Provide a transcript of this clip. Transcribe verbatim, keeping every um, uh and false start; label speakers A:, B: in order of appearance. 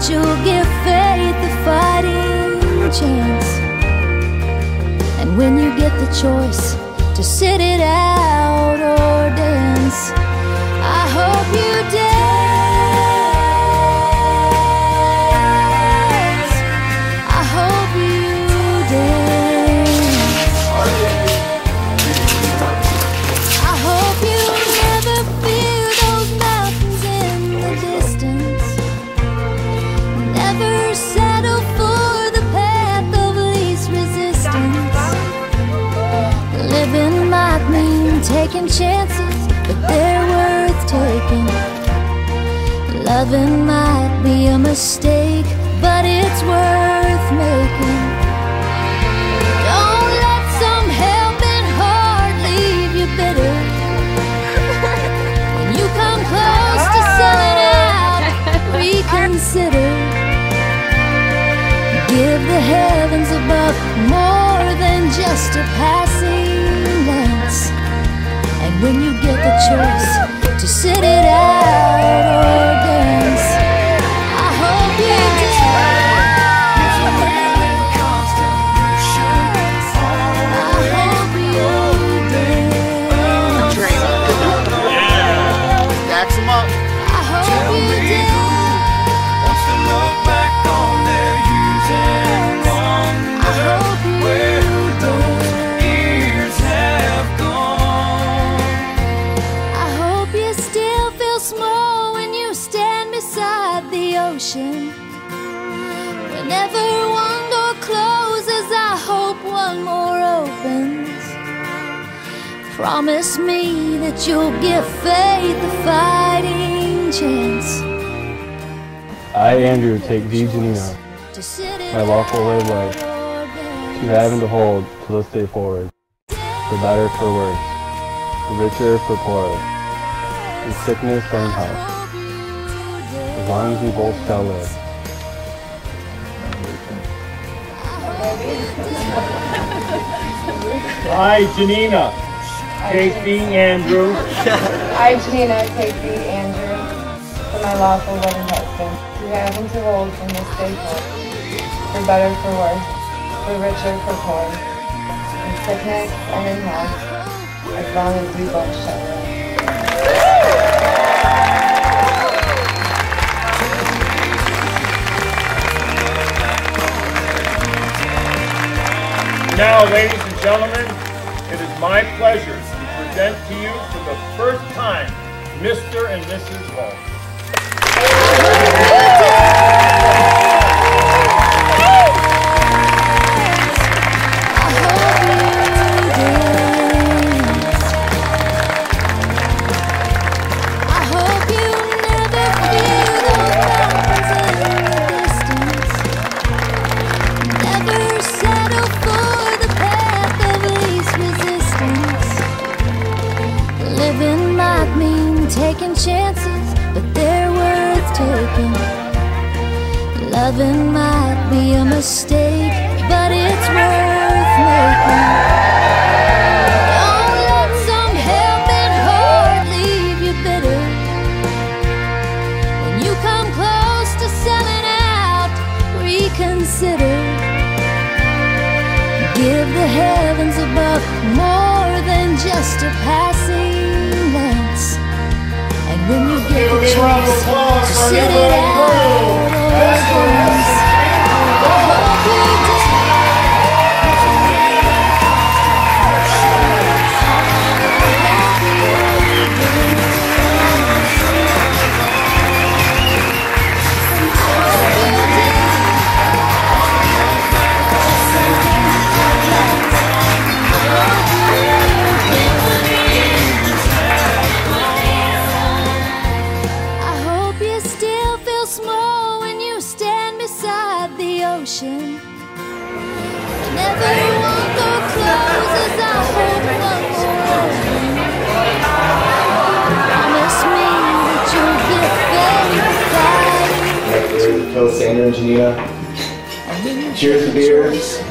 A: that you'll give faith a fighting chance. And when you get the choice to sit it out or dance, I hope you dance. I hope you dance. I hope you never feel those mountains in the distance. Never settle for the path of least resistance. Living might mean taking chances, but they're worth taking. Loving might be a mistake, but it's worth making. Don't let some helping heart leave you bitter. When you come close to selling out, reconsider. Give the heavens above more than just a passing glance. And when you get the choice to sit it out or dance, I hope you dance. I hope you dance.
B: Stacks them up.
A: I hope you dance.
C: Wants to look back on their years and wonder where those years have gone.
A: I hope you still feel small when you stand beside the ocean. Whenever one door closes, I hope one more opens. Promise me that you'll give faith a fighting chance.
D: I, Andrew, take thee, Janina,
A: To sit it
D: my lawful way of life,
A: out or
D: to
A: dance.
D: have and to hold till this day forward, for better, for worse, for richer, for poorer, in sickness or in health, as long as we both shall live.
E: I, Janina, take thee, Andrew,
F: I, Janina, take thee, Andrew, for my lawful wedded husband, to have and to hold from this day forth, for better, for worse, for richer, for poor, in sickness and in health, as long as we both shall live.
E: Now, ladies and gentlemen, it is my pleasure to present to you for the first time Mister and Missus Walden.
A: Taking chances, but they're worth taking. Loving might be a mistake, but it's worth making. Don't let some helping heart leave you bitter. When you come close to selling out, reconsider. Give the heavens above more than just a passing glance. And when you get the choice to sit it out or dance, I hope you ocean. Whenever one door closes, I hope one more opens. Promise me that you'll get faith fighting.
B: Toast, Andrew and Janina. Cheers to beers.